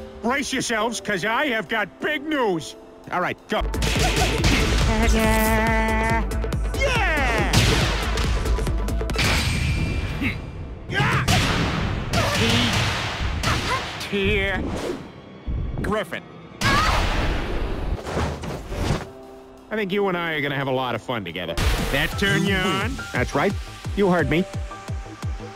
Brace yourselves, because I have got big news. All right, go. Yeah! Here, Griffin. I think you and I are gonna have a lot of fun together. That turn you on? That's right. You heard me.